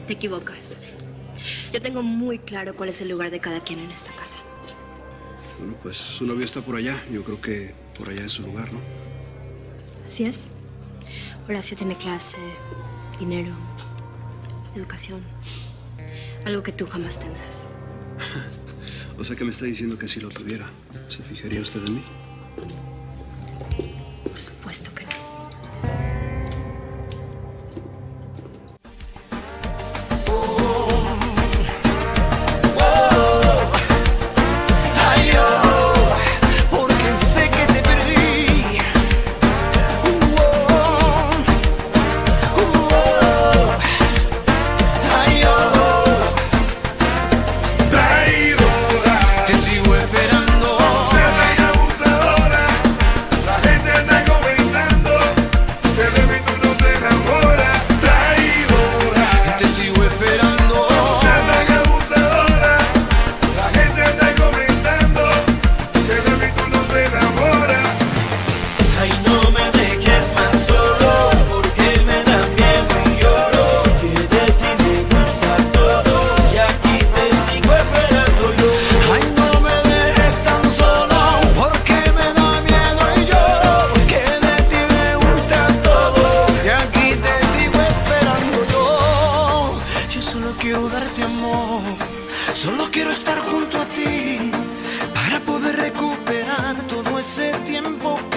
Te equivocas. Yo tengo muy claro cuál es el lugar de cada quien en esta casa. Bueno, pues su novio está por allá. Yo creo que por allá es su lugar, ¿no? Así es. Horacio tiene clase, dinero, educación. Algo que tú jamás tendrás. O sea que me está diciendo que si lo tuviera, ¿se fijaría usted en mí? Por supuesto que no. Quiero darte amor, solo quiero estar junto a ti para poder recuperar todo ese tiempo